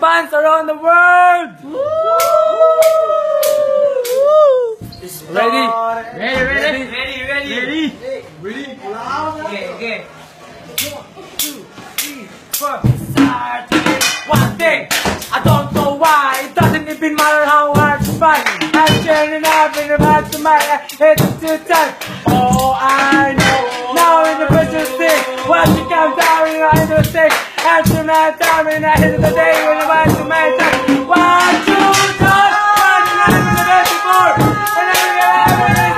fans around the world. Ready? Ready? Okay. 1, 2, 3, 4. One thing, I don't know why. It doesn't even matter how hard to fight. I'm turning up in the past to my it's too tight. Oh, I know. Now in the pressure stick, watch it come down in the mistake. After my time in the end of the day, when I'm about to make time. 1, 2, 3, 1, and I'm in the best before. And I'm in the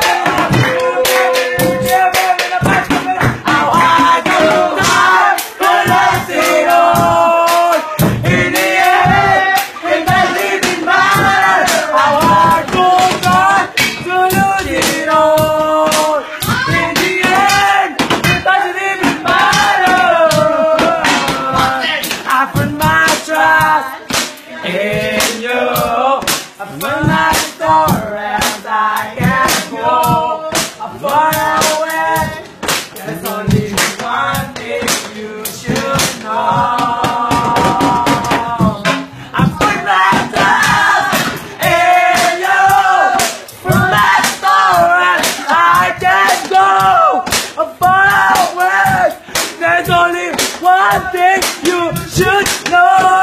in you, I put my store as I can go. I far away. There's only one thing you should know. I put my trust in you. From my store as I can go. I far away. There's only one thing you should know.